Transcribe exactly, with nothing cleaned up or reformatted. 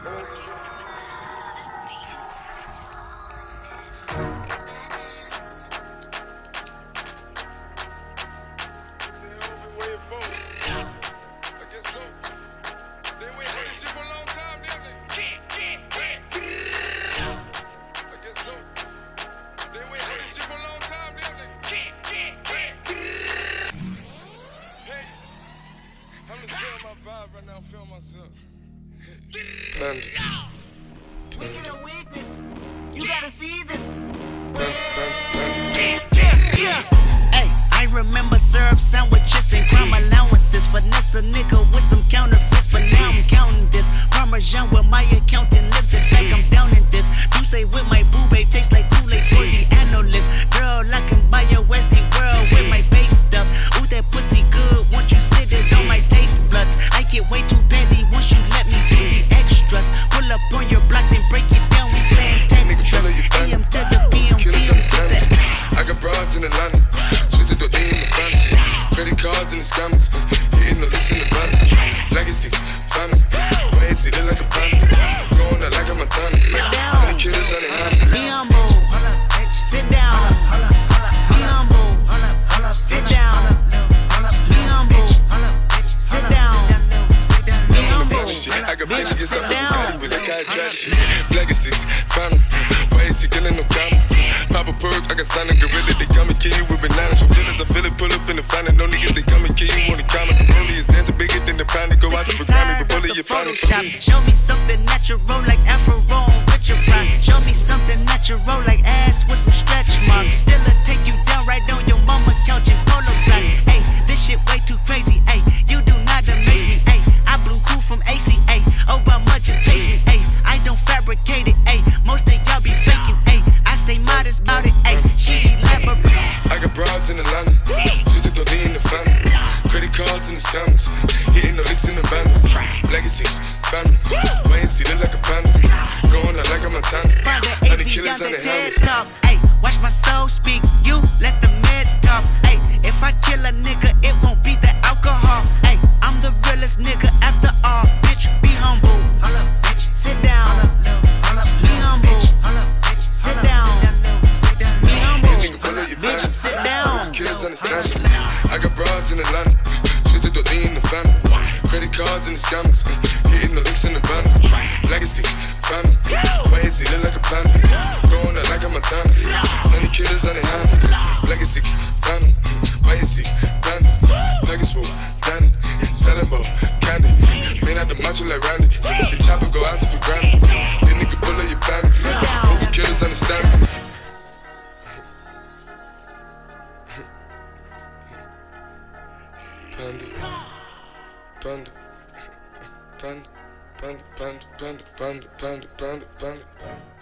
Panda. Panda. Weakness. You gotta see this. Panda, panda, yeah. Hey, I remember syrup sandwiches and crime allowances. Finesse a nigga with some counterfeits, but now I'm counting this. Parmesan with my accountant lips. In fact, I'm down in this. You say with my boo babe tastes like Kool-Aid for the analyst. Girl, I can buy your Westie world with my base stuff. Ooh, that pussy good. Once you sit it on my taste buds, I get way too petty once you let me do the extras. Pull up on your block, then break it down. We playing Tetris. A M to the P M, P M to the I got broads in Atlanta, twisted the D in the family. Credit cards in the scammers, hitting the licks in the van. Legacy, family, way see they like a panda. Going out like a Montana, many killers on their hands. Be humble, sit down. Be humble, sit down. Be humble, sit down. Be humble, bitch, sit down. Legacies, family, way see killing no comma. Pop a perk, I got standing gorilla, they come and kill you with bananas. From feelings, I feel it, pull up in the family. No niggas, they come and kill you on the counter. The rollie is dancing bigger than the pound. Go out to the Grammy, but bully your family. Show me something natural like Afro with your pride. Show me something natural like ass with some stretch marks. Still a take you down right on your mama couch in polo socks. Hey, this shit way too crazy. Hey, you do not amaze me. Hey, I blew cool from A C A. Oh, but much is patient. Hey, I don't fabricate it. Hey, most of y'all be faking. Hey, I stay modest about it. Hey, she elaborate. I got broads in Atlanta, twisted the D in the family. Credit cards in the scammers, hitting the licks in the van. Legacies, family, way and see look like a panda. Going out like a Montana, honey killers on their hands. Hey, watch my soul speak, you let the meds talk. Hey, if I kill a nigga, it won't be the alcohol. Hey, I'm the realest nigga after all. Bitch, be humble. Sit down. Be humble. Sit down. Be humble. Bitch, sit down. Kids understand me. I got broads in Atlanta, twisted the D in the family. Credit cards in the scammers, hitting the licks in the van. Legacy, family, way and see look like a panda. Going out like a Montana, honey killers on their hands. Legacy, family, way and see, panda. Package full, Danny, selling ball, candy. Man out the macho like Randy, the chopper go out to for granted. This nigga pull up your family, movie killers understand me. Panda, panda, panda, panda, panda, panda, panda, panda, panda, panda.